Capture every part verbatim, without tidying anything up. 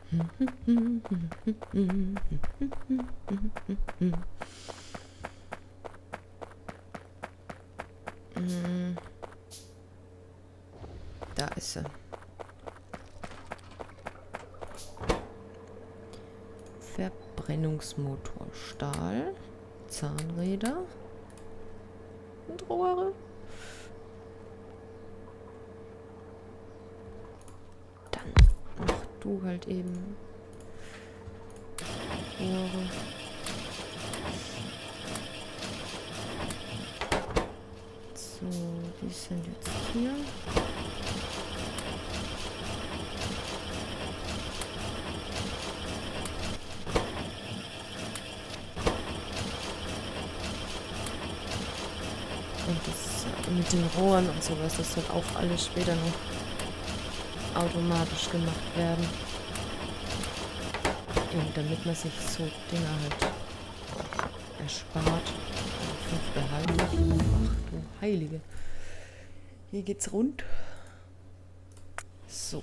Da ist sie. Verbrennungsmotor, Stahl, Zahnräder und Rohre. Dann mach du halt eben Rohre. So, die sind jetzt hier. Und das mit den Rohren und sowas, das soll auch alles später noch automatisch gemacht werden. Und damit man sich so Dinger halt erspart. Fünf behalte ich. Ach du Heilige. Hier geht's rund. So.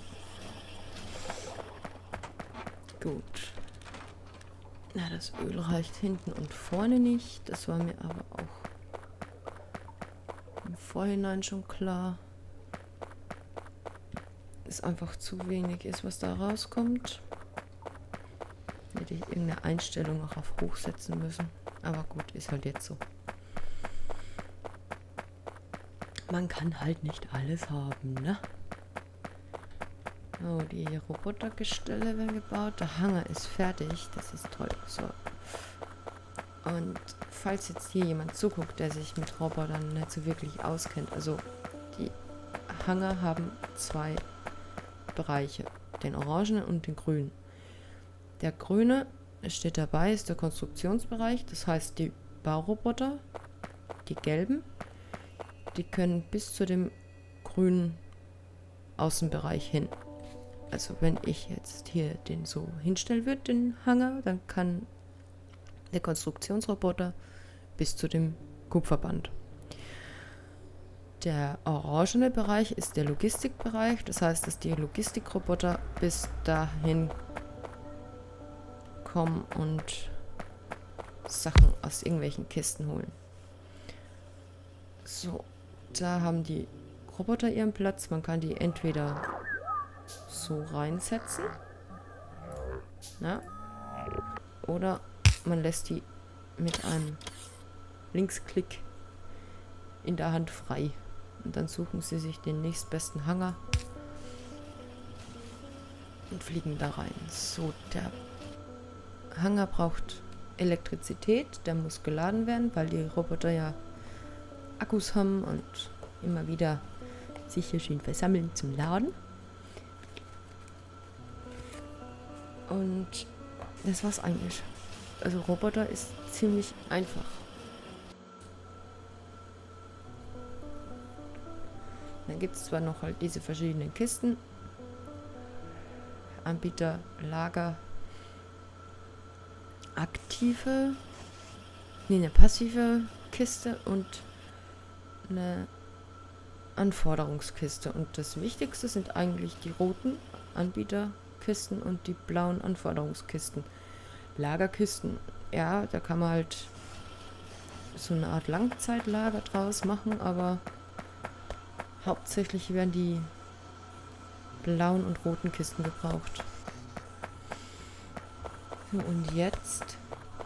Gut. Na, das Öl reicht hinten und vorne nicht. Das war mir aber auch im Vorhinein schon klar. Dass einfach zu wenig ist, was da rauskommt. Hätte ich irgendeine Einstellung auch auf hoch setzen müssen. Aber gut, ist halt jetzt so. Man kann halt nicht alles haben, ne? Oh, die Robotergestelle werden gebaut. Der Hangar ist fertig. Das ist toll. So. Und falls jetzt hier jemand zuguckt, der sich mit Robotern nicht so wirklich auskennt. Also, die Hangar haben zwei Bereiche. Den orangenen und den grünen. Der grüne, es steht dabei, ist der Konstruktionsbereich. Das heißt, die Bauroboter, die gelben, die können bis zu dem grünen Außenbereich hin. Also wenn ich jetzt hier den so hinstellen würde, den Hangar, dann kann der Konstruktionsroboter bis zu dem Kupferband. Der orangene Bereich ist der Logistikbereich. Das heißt, dass die Logistikroboter bis dahin kommen und Sachen aus irgendwelchen Kisten holen. So, da haben die Roboter ihren Platz. Man kann die entweder so reinsetzen, na, oder man lässt die mit einem Linksklick in der Hand frei. Und dann suchen sie sich den nächstbesten Hangar und fliegen da rein. So, der Hangar braucht Elektrizität, der muss geladen werden, weil die Roboter ja Akkus haben und immer wieder sich hier schön versammeln zum Laden. Und das war's eigentlich. Also Roboter ist ziemlich einfach. Dann gibt es zwar noch halt diese verschiedenen Kisten. Anbieter, Lager, aktive, nee, eine passive Kiste und eine Anforderungskiste. Und das Wichtigste sind eigentlich die roten Anbieterkisten und die blauen Anforderungskisten. Lagerkisten, ja, da kann man halt so eine Art Langzeitlager draus machen, aber hauptsächlich werden die blauen und roten Kisten gebraucht. So, und jetzt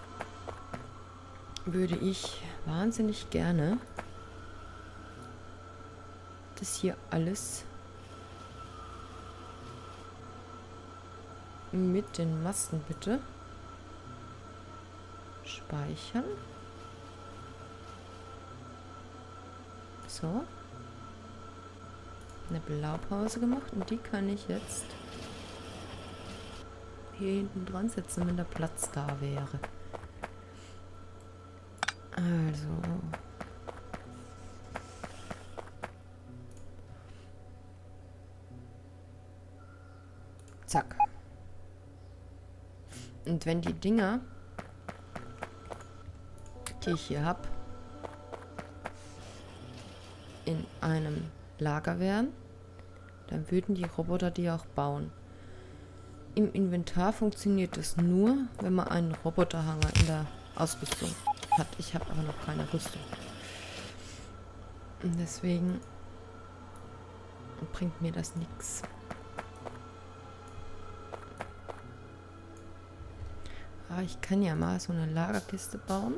würde ich wahnsinnig gerne das hier alles mit den Masten bitte speichern. So. Eine Blaupause gemacht und die kann ich jetzt hier hinten dran setzen, wenn der Platz da wäre. Also. Zack. Und wenn die Dinger, die ich hier habe, in einem Lager wären, dann würden die Roboter die auch bauen. im Inventar funktioniert das nur, wenn man einen Roboterhanger in der Ausrüstung hat. Ich habe aber noch keine Rüstung. Und deswegen bringt mir das nichts. Aber ich kann ja mal so eine Lagerkiste bauen.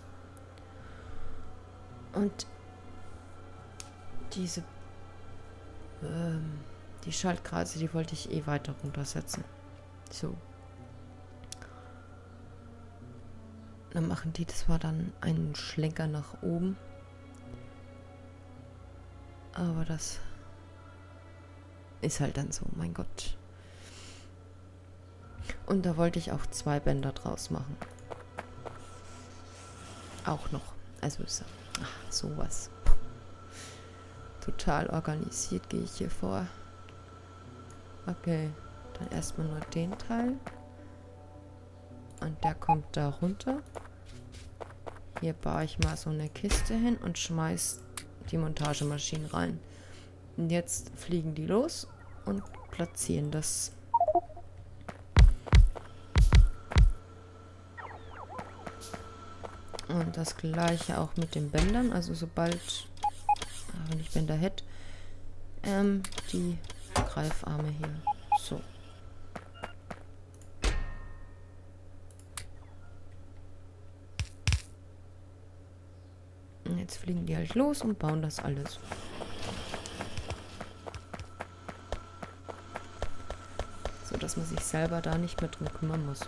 Und diese ähm, die Schaltkreise, die wollte ich eh weiter runtersetzen. So. Dann machen die, das war dann einen Schlenker nach oben. Aber das ist halt dann so, mein Gott. Und da wollte ich auch zwei Bänder draus machen. Auch noch. Also ist ach, sowas. Total organisiert gehe ich hier vor. Okay, dann erstmal nur den Teil. Und der kommt da runter. Hier baue ich mal so eine Kiste hin und schmeiß die Montagemaschinen rein. Und jetzt fliegen die los und platzieren das. Und das gleiche auch mit den Bändern. Also sobald, wenn ich Bänder hätte, ähm, die Greifarme hier. So. Und jetzt fliegen die halt los und bauen das alles. So, dass man sich selber da nicht mehr drum kümmern muss.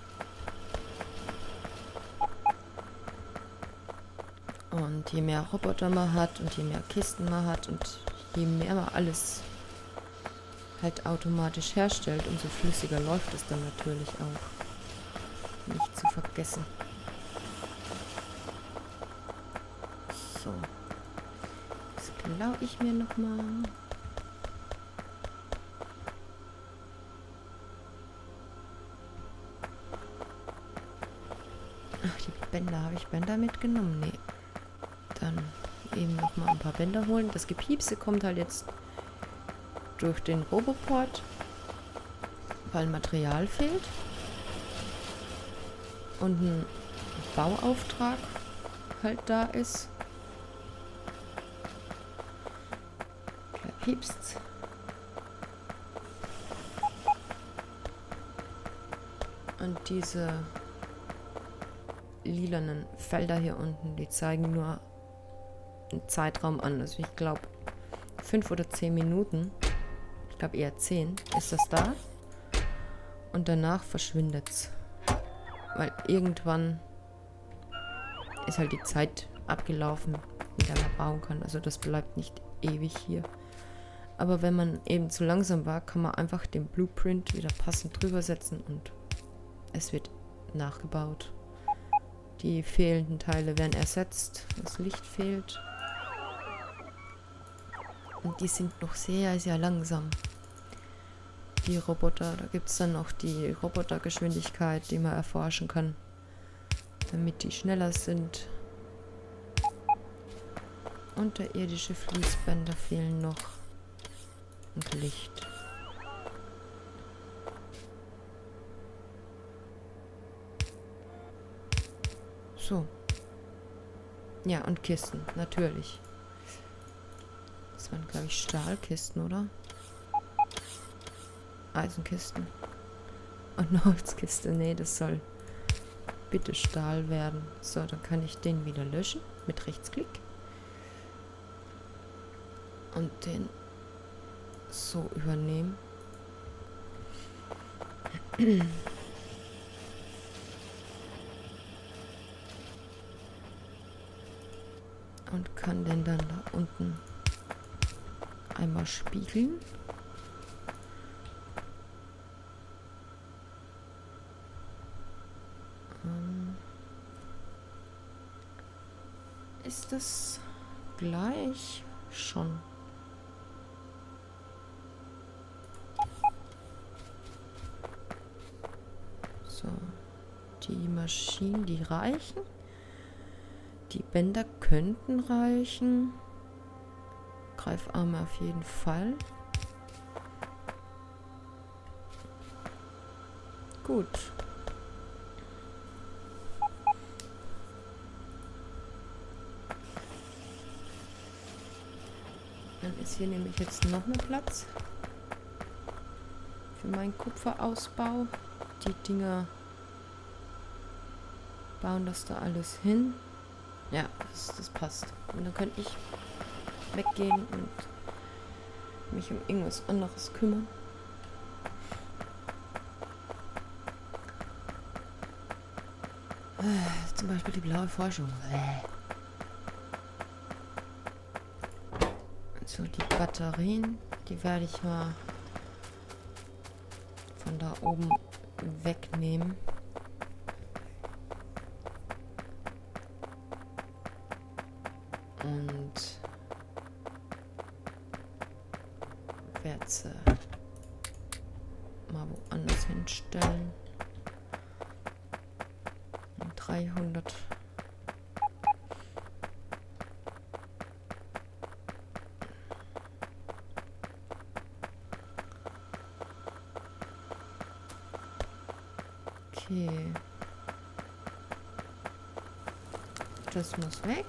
Und je mehr Roboter man hat und je mehr Kisten man hat und je mehr man alles halt automatisch herstellt, umso flüssiger läuft es dann natürlich auch. Nicht zu vergessen. So. Das klaue ich mir nochmal. Ach, die Bänder. Habe ich Bänder mitgenommen? Nee. Dann eben nochmal ein paar Bänder holen. Das Gepiepse kommt halt jetzt durch den Roboport, weil Material fehlt. Und ein Bauauftrag halt da ist. Da piepst's. Und diese lilanen Felder hier unten, die zeigen nur einen Zeitraum an. Also ich glaube fünf oder zehn Minuten. Ich glaube eher zehn ist das da. Und danach verschwindet's. Weil irgendwann ist halt die Zeit abgelaufen, in der man bauen kann. Also das bleibt nicht ewig hier. Aber wenn man eben zu langsam war, kann man einfach den Blueprint wieder passend drüber setzen und es wird nachgebaut. Die fehlenden Teile werden ersetzt. Das Licht fehlt. Und die sind noch sehr, sehr langsam. Die Roboter. Da gibt es dann noch die Robotergeschwindigkeit, die man erforschen kann. Damit die schneller sind. Unterirdische Fließbänder fehlen noch. Und Licht. So. Ja, und Kisten, natürlich. Das waren, glaube ich, Stahlkisten, oder? Eisenkisten. Und eine Holzkiste. Nee, das soll bitte Stahl werden. So, dann kann ich den wieder löschen mit Rechtsklick. Und den so übernehmen. Und kann den dann da unten einmal spiegeln. Ähm ist das gleich schon? So, die Maschinen, die reichen. Die Bänder könnten reichen. Greifarme auf jeden Fall. Gut. Dann ist hier nämlich jetzt noch ein Platz für meinen Kupferausbau. Die Dinger bauen das da alles hin. Ja, das, das passt. Und dann könnte ich weggehen und mich um irgendwas anderes kümmern. Äh, zum Beispiel die blaue Forschung. Äh. So, die Batterien, die werde ich mal von da oben wegnehmen. Und werde sie mal woanders hinstellen. dreihundert. Okay. Das muss weg.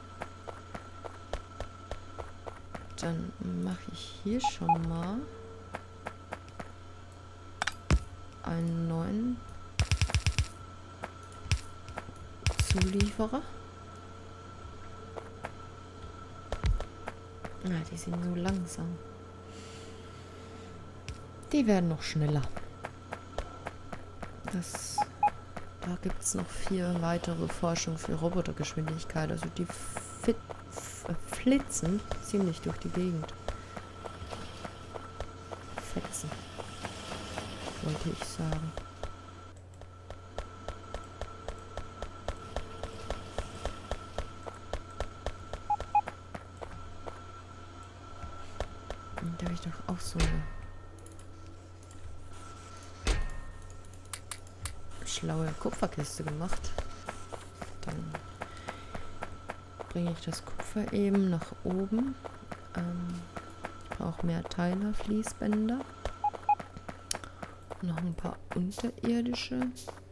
Dann mache ich hier schon mal einen neuen Zulieferer. Ah, die sind so langsam. Die werden noch schneller. Das, da gibt es noch vier weitere Forschungen für Robotergeschwindigkeit. Also die fit, flitzen ziemlich durch die Gegend. Fetzen, wollte ich sagen. Und da habe ich doch auch so eine schlaue Kupferkiste gemacht. Dann bringe ich das Kupfer eben nach oben. Ähm, ich brauche mehr Teiler, Fließbänder. Noch ein paar unterirdische.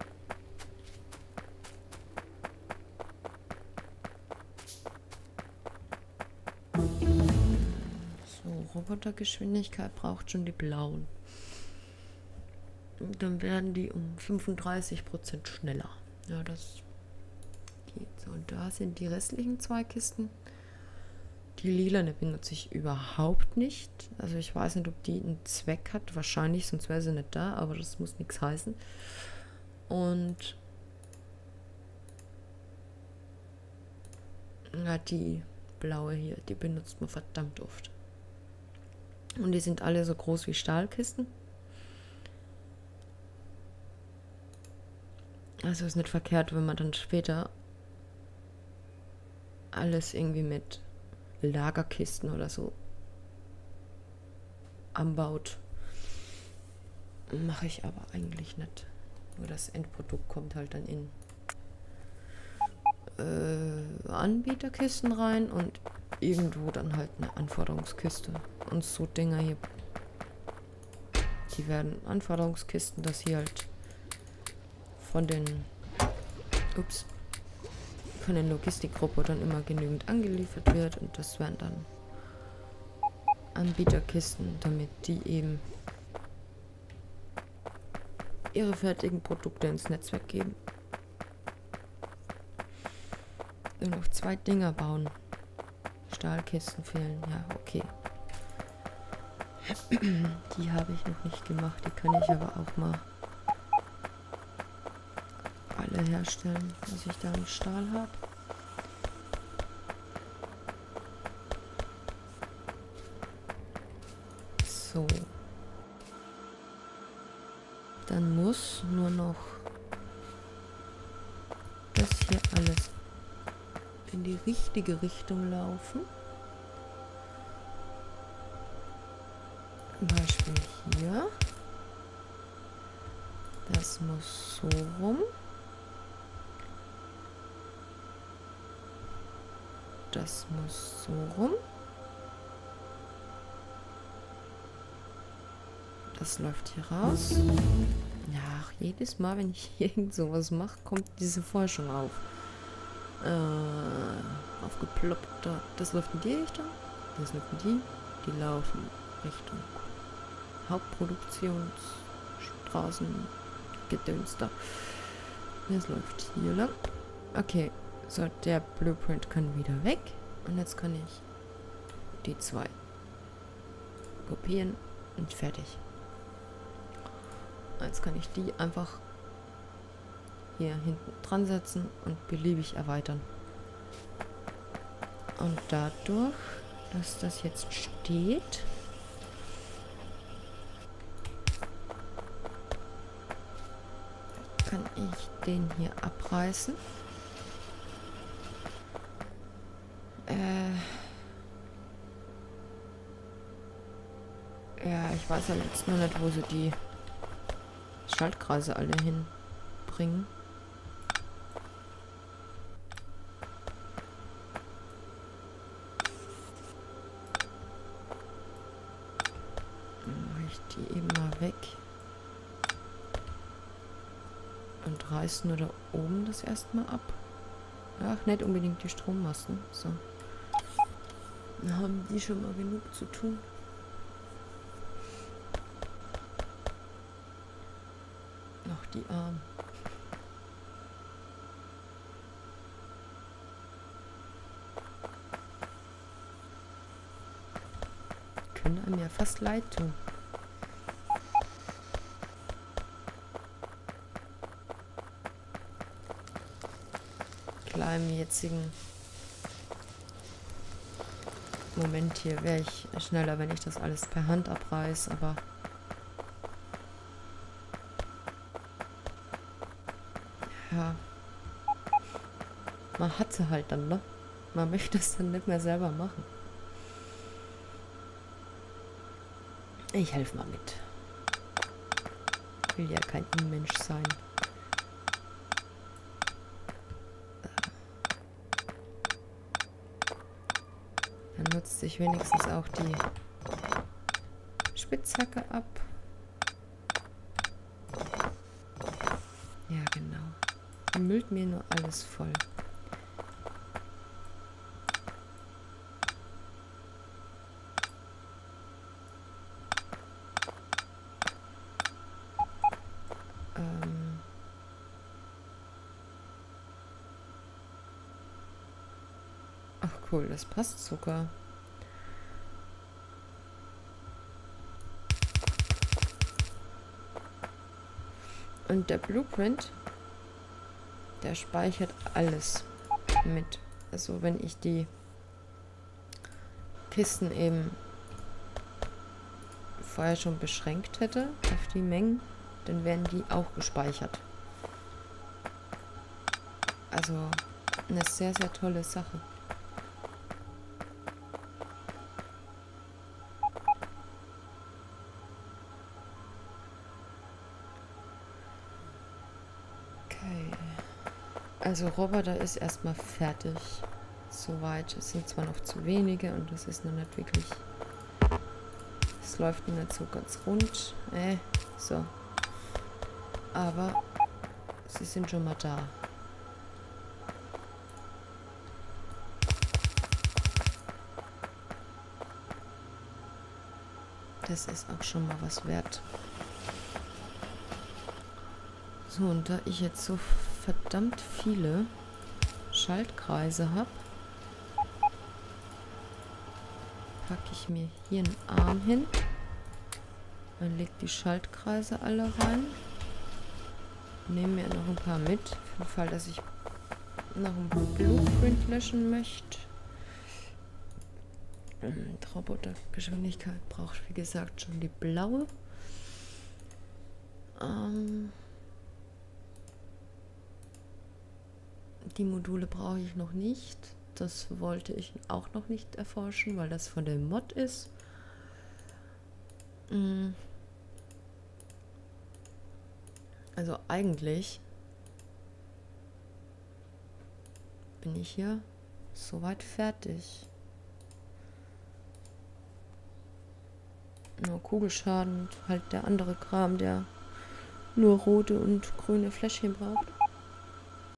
So, Robotergeschwindigkeit braucht schon die blauen. Und dann werden die um fünfunddreißig Prozent schneller. Ja, das geht so. Und da sind die restlichen zwei Kisten. Die lilane benutze ich überhaupt nicht. Also ich weiß nicht, ob die einen Zweck hat. Wahrscheinlich, sonst wäre sie nicht da. Aber das muss nichts heißen. Und ja, die blaue hier, die benutzt man verdammt oft. Und die sind alle so groß wie Stahlkisten. Also ist nicht verkehrt, wenn man dann später alles irgendwie mit Lagerkisten oder so anbaut. Mache ich aber eigentlich nicht. Nur das Endprodukt kommt halt dann in äh, Anbieterkisten rein und irgendwo dann halt eine Anforderungskiste. Und so Dinger hier, die werden Anforderungskisten, dass hier halt von den ups, von den Logistikrobotern immer genügend angeliefert wird und das wären dann Anbieterkisten, damit die eben ihre fertigen Produkte ins Netzwerk geben. Nur noch zwei Dinger bauen. Stahlkisten fehlen, ja, okay. Die habe ich noch nicht gemacht, die kann ich aber auch mal alle herstellen, dass ich da einen Stahl habe. So. Dann muss nur noch das hier alles in die richtige Richtung laufen. Zum Beispiel hier. Das muss so rum. Das muss so rum. Das läuft hier raus. Ach, jedes Mal, wenn ich irgend sowas mache, kommt diese Forschung auf. Äh, aufgeploppt. Da. Das läuft in die Richtung. Das läuft in die. Die laufen Richtung Hauptproduktionsstraßen. Gedöns da. Das läuft hier lang. Okay, so, der Blueprint kann wieder weg. Und jetzt kann ich die zwei kopieren und fertig. Jetzt kann ich die einfach hier hinten dran setzen und beliebig erweitern. Und dadurch, dass das jetzt steht, kann ich den hier abreißen. Äh ja, ich weiß halt jetzt nur nicht, wo sie die Schaltkreise alle hinbringen. Dann mache ich die eben mal weg. Und reißen nur da oben das erstmal ab. Ach, nicht unbedingt die Strommasten. So. Dann haben die schon mal genug zu tun. Noch die Arme. Können einem ja fast leid tun. Klar, im jetzigen Moment hier wäre ich schneller, wenn ich das alles per Hand abreiß, aber ja, man hat sie halt dann, ne? Man möchte es dann nicht mehr selber machen. Ich helfe mal mit. Ich will ja kein Unmensch sein. Dann nutzt sich wenigstens auch die Spitzhacke ab. Ja, genau. Die müllt mir nur alles voll. Ähm Ach cool, das passt sogar. Und der Blueprint, der speichert alles mit. Also wenn ich die Kisten eben vorher schon beschränkt hätte auf die Mengen, dann werden die auch gespeichert. Also eine sehr, sehr tolle Sache. Okay. Also Roboter ist erstmal fertig. Soweit. Es sind zwar noch zu wenige und das ist noch nicht wirklich... Es läuft noch nicht so ganz rund. Äh, so. Aber sie sind schon mal da. Das ist auch schon mal was wert. So, und da ich jetzt so verdammt viele Schaltkreise habe, packe ich mir hier einen Arm hin. Dann lege die Schaltkreise alle rein. Nehme mir noch ein paar mit, für den Fall, dass ich noch ein Blueprint löschen möchte. Die Robotergeschwindigkeit braucht, wie gesagt, schon die blaue. Ähm die Module brauche ich noch nicht. Das wollte ich auch noch nicht erforschen, weil das von dem Mod ist. Also eigentlich bin ich hier soweit fertig. Nur Kugelschaden und halt der andere Kram, der nur rote und grüne Fläschchen braucht.